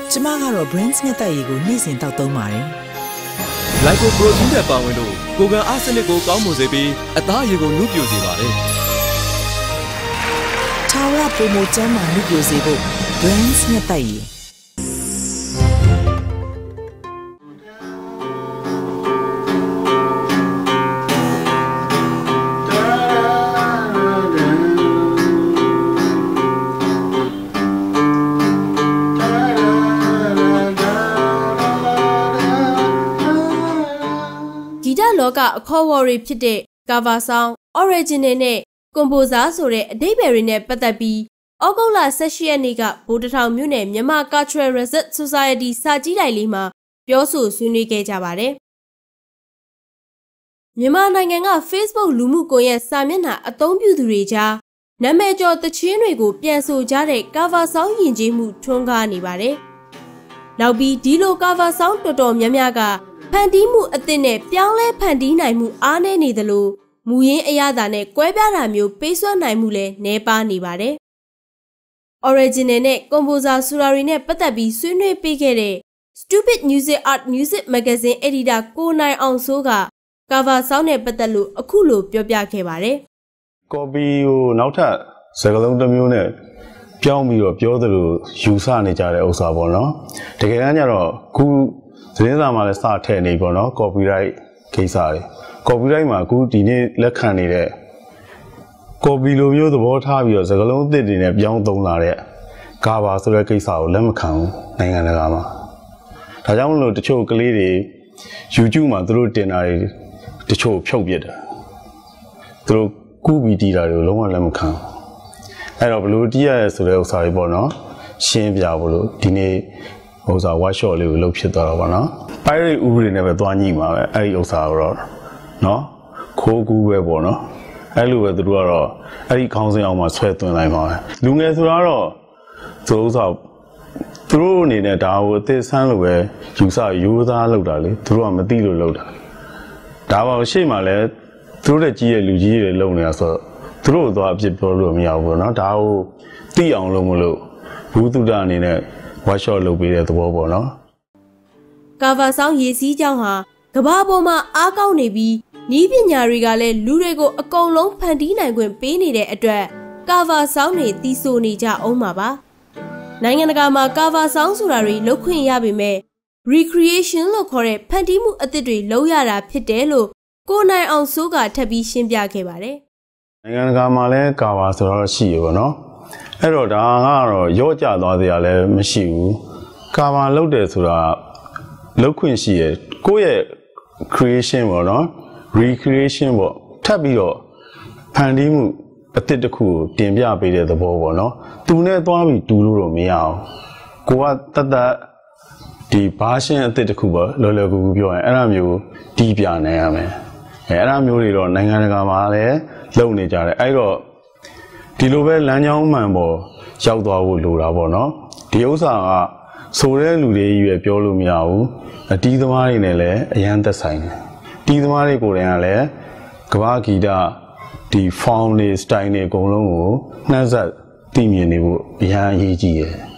ကျမကတော့ brands နဲ့တိုက်ရည်ကိုနေ့စဉ်တောက်သုံးပါတယ်။ Lipo protein နဲ့ပါဝင်လို့ကိုယ်ခံအားစနစ်ကိုကောင်းမွန်စေပြီးအသားအရည်ကိုနုပြိုစေပါတယ်။ထာဝရပိုမိုကျန်းမာနုပြိုစေဖို့ brands နဲ့တိုက်ရည်လောကအခေါ်ဝေါ်တွေဖြစ်တဲ့ cover song, original နဲ့ composer ဆိုတဲ့အဓိပ္ပာယ်တွေနဲ့ပတ်သက်ပြီးဩဂုတ်လ18ရက်နေ့ကဗိုလ်တထောင်မြို့နယ်မြန်မာ Cultural Research Society စာကြည့်တိုင်လေးမှာပြောဆိုဆွေးနွေးခဲ့ကြပါတယ်။မြန်မာနိုင်ငံက Facebook လူမှုကွန်ရက်စာမျက်နှာအသုံးပြုသူတွေကြားနာမည်ကျော်သချင်းတွေကိုပြန်ဆိုကြတဲ့ cover song ယဉ်ကျေးမှုထွန်းကားနေပါတယ်။နောက်ပြီးဒီလို cover song တော်တော်များများကဖန်တီးမှုအသစ်နဲ့ပြောင်းလဲဖန်တီးနိုင်မှုအားနည်းနေသလိုမူရင်းအရသာနဲ့ကွဲပြားတာမျိုးပေးစွမ်းနိုင်မှုလည်းနည်းပါးနေပါတယ်။ Original နဲ့ Composer ဆိုတာတွေနဲ့ပတ်သက်ပြီးဆွေးနွေးပေးခဲ့တဲ့ Stupid Music Art Music Magazine Editor ကိုနိုင်အောင်စိုးက cover song နဲ့ပတ်သက်လို့အခုလိုပြောပြခဲ့ပါတယ်။ Copy ကိုနောက်ထပ်စကားလုံးတစ်မျိုးနဲ့ပြောင်းပြီးတော့ပြောသလိုယူဆနေကြတဲ့ဥစ္စာပေါ့နော်။တကယ်တမ်းကျတော့ခုသတင်းစာမှာလည်းစထည့်နေပေါ့နော် copyright ကိစ္စတွေ copyright မှာအခုဒီနေ့လက်ခံနေတဲ့ copy လိုမျိုးသဘောထားပြီးတော့စကားလုံးအသစ်တွေနဲ့ပြောင်းသုံးလာတဲ့ cover ဆိုတဲ့ကိစ္စကိုလက်မခံဘူးနိုင်ငံတကာမှာဒါကြောင့်မလို့တချို့ကလေးတွေ YouTube မှာသူတို့တင်တာတွေတချို့ဖြုတ်ပစ်တယ်သူတို့ကူးပြီးတီးတာတွေကိုလုံးဝလက်မခံအဲ့တော့ဘလို့တီးရရဲဆိုတဲ့ဥစ္စာတွေပေါ့နော်ရှင်းပြဖို့လို့ဒီနေ့ဥစ္စာ workshop လေးကိုလုပ်ဖြစ်သွားတော့ဗောနော် pirate ဥပဒေနဲ့ပဲသွားညှိမှာပဲအဲ့ဒီဥစ္စာတော့နော်ခိုးကူးပဲပေါ့နော်အဲ့လိုပဲသူတို့ကတော့အဲ့ဒီခေါင်းစဉ်အောင်မှာဆွဲသွင်းလိုက်ပါပဲလူငယ်ဆိုတော့သူဥစ္စာသူတို့အနေနဲ့ဒါကိုအသက်ဆန်းလို့ပဲယူဆရိုးသားလောက်တာလေသူတို့ကမသိလို့လောက်တာဒါပါရှေ့မှာလဲသူတို့တဲ့ကြီးရဲ့လူကြီးတွေလုံနေတာဆိုတော့သူတို့သွားအပြစ်ပြောလို့မရဘူးပေါ့နော်ဒါကိုသိအောင်လုပ်မလို့ဘူးတုဒအနေနဲ့workshop လုပ်ပေးတဲ့သဘောပေါ့နော် cover song ရေးစည်းကြောင်းဟာကမ္ဘာပေါ်မှာအားကောင်းနေပြီးဤပညာတွေကလည်းလူတွေကိုအကုန်လုံးဖန်တီးနိုင်ခွင့်ပေးနေတဲ့အတွက် cover song တွေသီးဆိုနေကြအောင်ပါပါနိုင်ငံတကာမှာ cover song ဆိုတာတွေလုပ်ခွင့်ရပေမဲ့ recreation လို့ခေါ်တဲ့ဖန်တီးမှုအသစ်တွေလုပ်ရတာဖြစ်တယ်လို့ကိုနိုင်အောင်စိုးကထပ်ပြီးရှင်းပြခဲ့ပါတယ်နိုင်ငံတကာမှာလည်း cover ဆိုတော့ရှိရပါတော့အဲ့တော့ဒါကတော့ရော့ကျသွားစရာလည်းမရှိဘူးကာဗာလုပ်တယ်ဆိုတာလုပ်ခွင့်ရှိရကိုယ့်ရဲ့ creation ပေါ့နော် recreation ပေါ့ထပ်ပြီးတော့ဖန်တီးမှုအသစ်တစ်ခုကိုတင်ပြပေးတဲ့သဘောပေါ့နော်သူနဲ့သွားပြီးတူလို့တော့မရအောင်ကိုကတတ်ဒီ version အသစ်တစ်ခုပေါ့လော်လော်ကူကူပြောရင်အဲ့ဒါမျိုးတီးပြနိုင်ရမယ်အဲ့ဒါမျိုးတွေတော့နိုင်ငံတကာမှာလည်းလုပ်နေကြတယ်အဲ့တော့ဒီလိုပဲလမ်းကြောင်းမှန်ပေါ်ရောက်သွားဖို့လိုတာပေါ့နော်ဒီဥစ္စာကဆိုတဲ့လူတွေကြီးပဲပြောလို့မရဘူးအတီးသမားတွေနဲ့လည်းအရန်သက်ဆိုင်တယ်တီးသမားတွေကိုယ်တိုင်ကလည်းကမ္ဘာဂီတဒီ form တွေ style တွေအကုန်လုံးကိုနှက်ဆက်သိမြင်နေဖို့အရန်အရေးကြီးတယ်